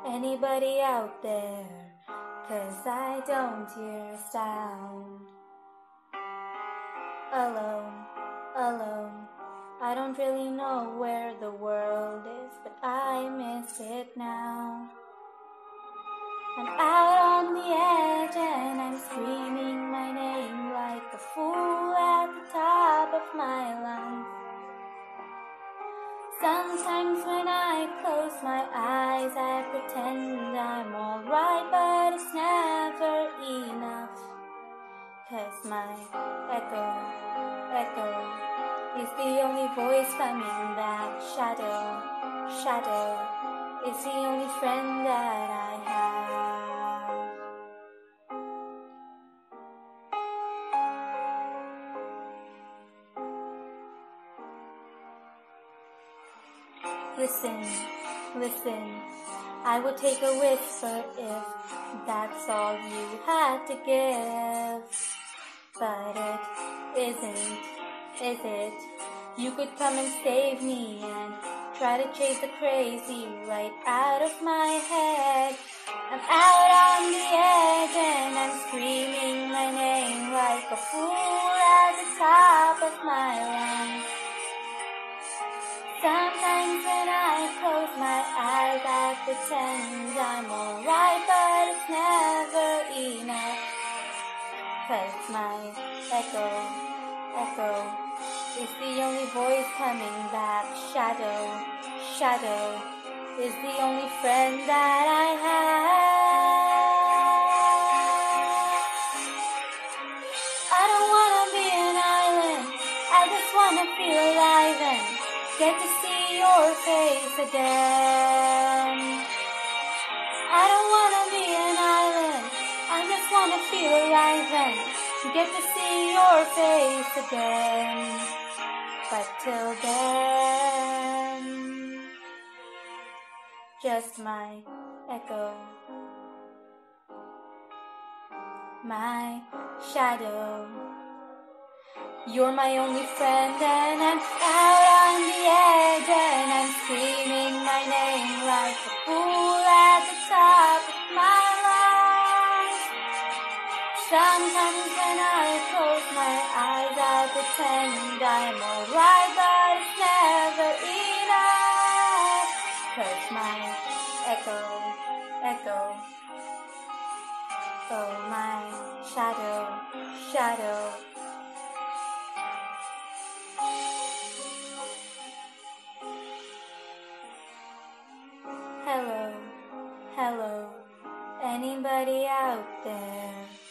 Anybody out there? 'Cause I don't hear a sound. Alone, alone, I don't really know where the world is, but I miss it now. I'm out on the edge and I'm screaming my name like a fool at the top of my lungs. Sometimes when I close my eyes, I pretend I'm alright, but it's never enough. 'Cause my echo is the only voice coming back. Shadow is the only friend that I have. Listen, I would take a whisper if that's all you had to give. But it isn't, is it? You could come and save me and try to chase the crazy right out of my head. I'm out on the edge and I'm screaming my name like a fool at the top of my lungs. Sometimes when I close my eyes, I pretend I'm alright, but it's never enough. 'Cause my echo is the only voice coming back. Shadow is the only friend that I have. I don't wanna be an island, I just wanna feel alive and get to see your face again. I don't wanna be an island, I just wanna feel alive and get to see your face again. But till then, just my echo, my shadow. You're my only friend and I'm out on the edge and I'm screaming my name like a fool at the top of my lungs. Sometimes when I close my eyes, I pretend I'm alright, but it's never enough. 'Cause my echo, oh my shadow. Hello, anybody out there?